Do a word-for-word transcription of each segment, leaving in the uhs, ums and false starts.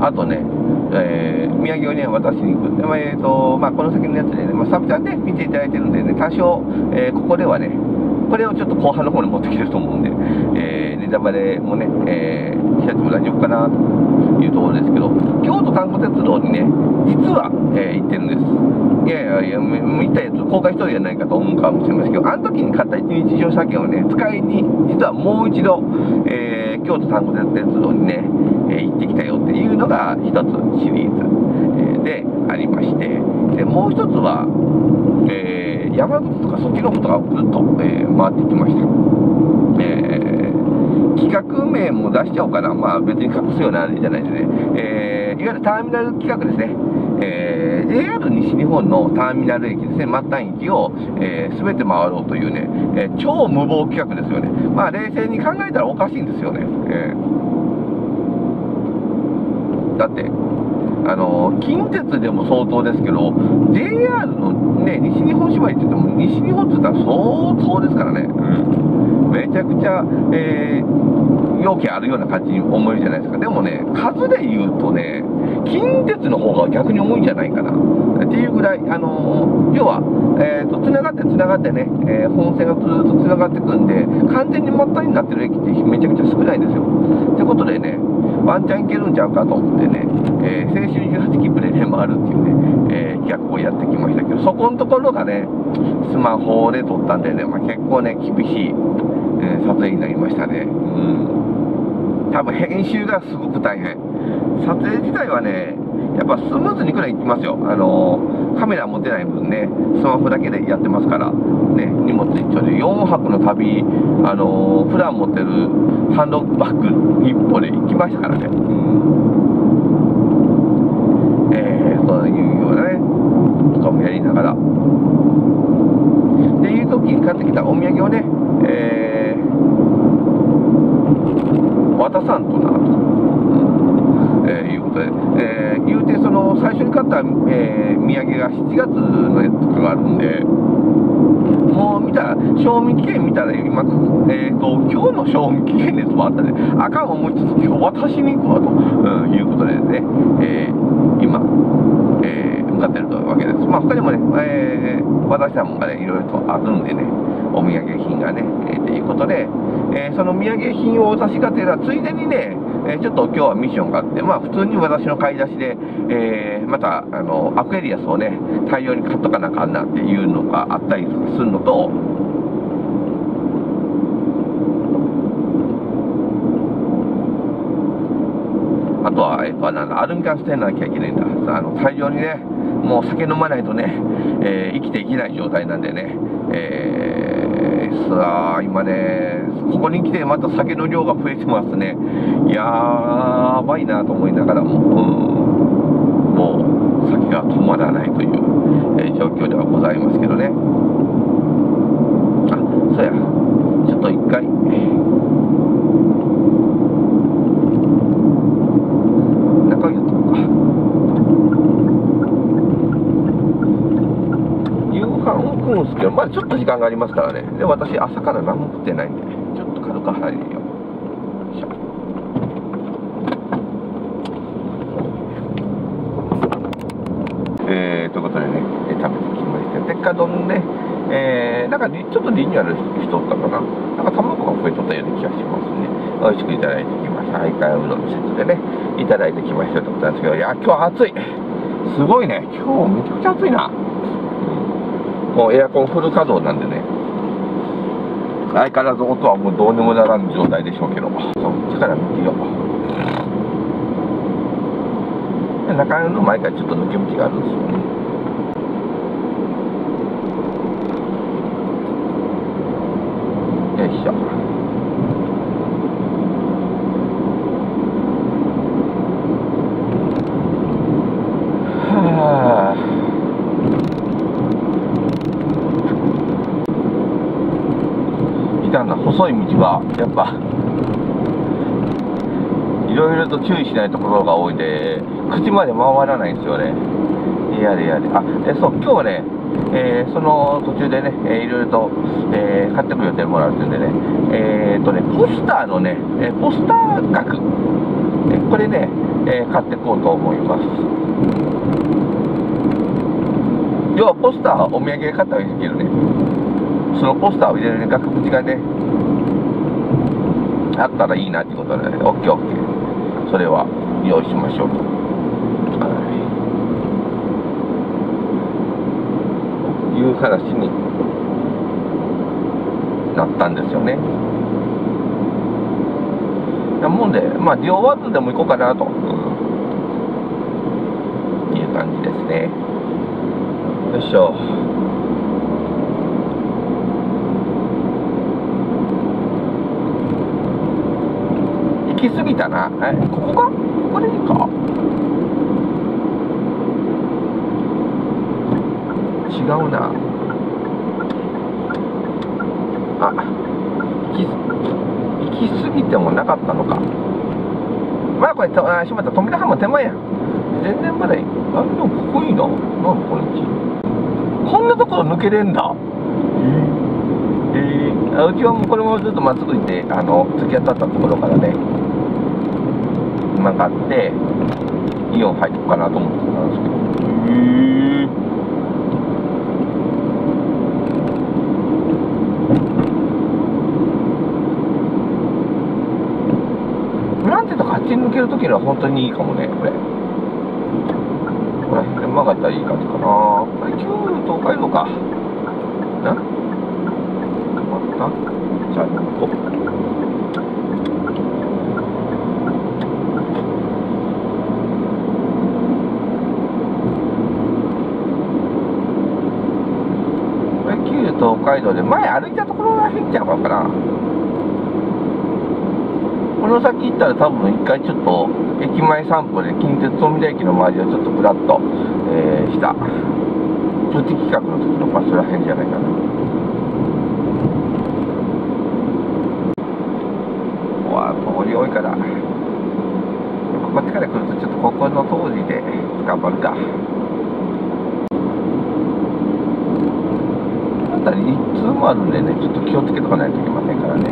あとね、えー、土産をね、渡しに行く。でまあえーとまあ、この先のやつでね、まあ、サブチャンで見ていただいてるんでね、多少、えー、ここではね、これをちょっと後半の方に持ってきてると思うんで、えー、ネタバレもね、えー、しちゃっても大丈夫かなというところですけど、京都丹後鉄道にね、実は、えー、行ってるんです。いやいやいや、見たやつ公開しとるじゃないかと思うかもしれませんけど、あの時に買った一日乗車券をね、使いに、実はもう一度、えー、京都丹後鉄道にね、えー、行ってきたよっていうのが一つシリーズ、えー、でありまして、でもう一つは、えー、山口とかそっちの方とかずっと、えー、回ってきました。えー、企画名も出しちゃおうかな。まあ別に隠すようなあれじゃないんでね、えー、いわゆるターミナル企画ですね。えー、ジェイアール 西日本のターミナル駅ですね、末端駅を、えー、全て回ろうというね、えー、超無謀企画ですよね。まあ冷静に考えたらおかしいんですよね。えー、だってあの近鉄でも相当ですけど、 ジェイアール のね、西日本縛りって言っても西日本って言ったら相当ですからね、うん、めちゃくちゃ、えー、容器あるような感じに思えるじゃないですか。でもね、数で言うとね、近鉄の方が逆に多いんじゃないかなっていうぐらい、あのー、要は、えーと、つながってつながってね、えー、本線がずっとつながってくんで、完全に末端になってる駅ってめちゃくちゃ少ないんですよ。ってことでね、ワンチャンいけるんちゃうかと思ってね、えー、青春じゅうはち切符でね、回るっていうね、えー、企画をやってきましたけど、そこのところがね、スマホで撮ったんでね、まあ、結構ね、厳しい、えー、撮影になりましたね。うん。多分編集がすごく大変。撮影自体はね、やっぱスムーズにくらいいきますよ。あのー、カメラ持てない分ね、スマホだけでやってますから、ね、荷物一丁でよんはくの旅、あのー、普段持ってるハンドバッグ一歩で行きましたからね。うん、えー、そういうようなね、とかもやりながら。っていう時に買ってきたお土産をね、えー、渡さんとなと。えー、いうことで、えー、言うてその最初に買った、えー、土産がしちがつのやつとかがあるんで、もう見たら賞味期限見たら今、えー、と今日の賞味期限のやつもあったんで、あかん思いつつ今日渡しに行くわと、うん、いうことでね、えー、今、えー、向かってるわけです。まあ他にもね、えー、渡したものがねいろいろとあるんでね、お土産品がね、えー、ということで、えー、その土産品をお渡しがてらついでにね、えー、ちょっと今日はミッションがあって、まあ普通に私の買い出しで、えー、またあのアクエリアスをね大量に買っとかなあかんなっていうのがあったりとかするのと、あとは、えっと、なんだアルミ缶捨てなきゃいけないんだ。あの大量にね、もう酒飲まないとね、えー、生きていけない状態なんでね、えー、さあ今ね、ここに来てまた酒の量が増えてますね。いやー、やばいなと思いながらも、うん、もう酒が止まらないという、えー、状況ではございますけどね。あ、そうや、ちょっと一回、中身やったのか。夕飯を食うんですけど、まだちょっと時間がありますからね。で、私、朝から何も食ってないんで、ちょっと軽く入れよう。よいしょ。えー、ということでね、えー、食べてきました。鉄火丼ね、えー、なんかちょっとリニューアルしとったかな。なんか卵が増えとったような気がしますね。美味しくいただいてきました。相変わらずうどんのセットでね、いただいてきましたということなんですけど、いや、今日は暑い。すごいね。今日めちゃくちゃ暑いな。もうエアコンフル稼働なんでね、相変わらず音はもうどうにもならん状態でしょうけど、そう力抜きよう。中野の前からちょっと抜け道があるんですよね。よいしょ。はあ。な細い道はやっぱいろいろと注意しないところが多いんで、口まで回らないんですよね。やれやれ。あ、えそう、今日はね、えー、その途中でね、えー、いろいろと、えー、買ってくる予定もらってるんでね、えー、っとね、ポスターのね、えー、ポスター額、えー、これね、 えー、買っていこうと思います。要はポスター、お土産で買ったらいいけどね、そのポスターを入れる額縁がね、あったらいいなってことで、ね、オッケーオッケー、それは用意しましょうと、はい、いう話になったんですよね。なもんで、まあ、ディオワールドでも行こうかなと、うん、いう感じですね。よいしょ。行き過ぎたな。え、ここか？ここでいいか？違うな。あ、行き、行き過ぎてもなかったのか。まあこれ、あ、しまった、富田浜手前やん。全然まだいい。あ、でもここいいな。なんこの道。こんなところ抜けれんだ。えー、えー、うちはもうこれもずっとまっすぐ行って、あの、突き当たったところからね、曲がって、イオン入ってこうかなと思ってたんですけど。へー。なんていうと、あっちに抜けるときには本当にいいかもね、これ。ここら辺で曲がったらいい感じかな。これ、旧東海道か。な？止まった？じゃあ、ここ。これ、旧東海道で前歩いたところらへんちゃうかな。この先行ったら多分一回ちょっと駅前散歩で近鉄富田駅の周りをちょっとぶらっと、えー、したプチ企画の時の場所らへんじゃないかな。うわー、通り多いからこっちから来るとちょっとここの通りで頑張るか。あたり一通もあるんでね、ちょっと気をつけとかないといけませんからね。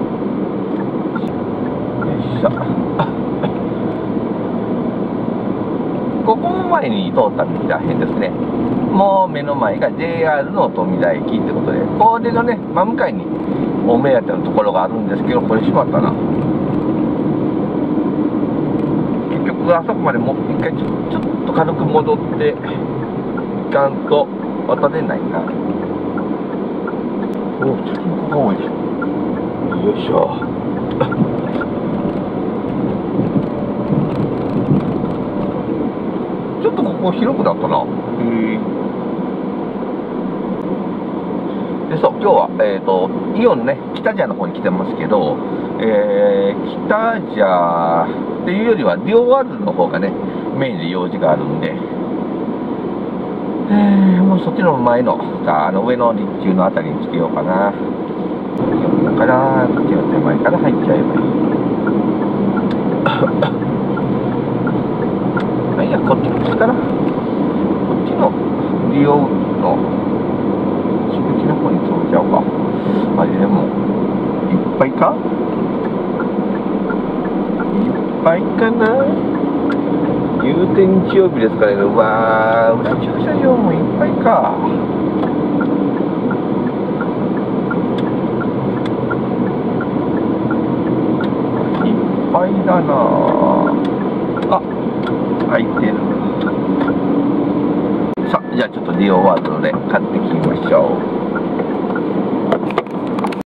ここも前に通った道らへんですね。もう目の前が ジェイアール の富田駅ってことで、これのね、真向かいにお目当てのところがあるんですけど、これ閉まったな。結局あそこまでもう一回ちょ、ちょっと軽く戻っていかんと渡れないな。おお、チャリンコが多い。よいしょ。ちょっとここ広くなったな。へえ。で、そう、今日は、えっと、イオンね、北茶の方に来てますけど、えー、北茶っていうよりは、ディオワールドの方がね、メインで用事があるんで、えー、もうそっちの前の、あの上の立中のあたりにつけようかな。だから、こっちの手前から入っちゃえばいい。いや、こっちですから、こっちの利用の入り口の方に通っちゃおうか。あれでも、いっぱいかいっぱいかな。入店日曜日ですからね。うわー、裏駐車場もいっぱいか。いっぱいだなあ。空いてる。さあ、じゃあちょっとディオワールドで買ってきましょう。